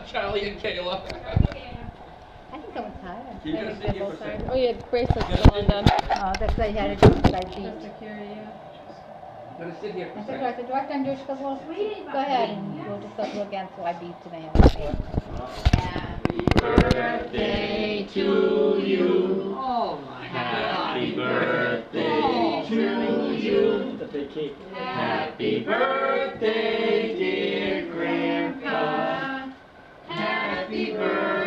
Charlie and Kayla. I think someone's tired. You're gonna sit here for a second. Oh yeah, bracelet's still undone. Oh, that's why you had to do it like beat. I'm gonna sit here for a I said, second. I said, what time do you? She goes, well, go ahead and we'll just look again, so I beat today. Happy birthday to you. Oh my Happy birthday to you. It's a big cake. Happy birthday, dear Grandpa. Happy birthday.